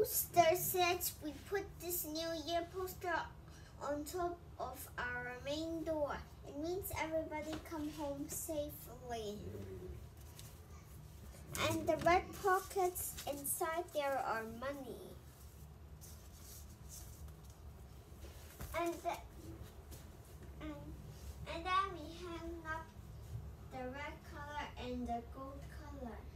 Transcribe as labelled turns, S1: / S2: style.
S1: poster says we put this New Year poster on top of our main door. It means everybody come home safely. And the red pockets inside there are money. And then we hang up the red color and the gold color.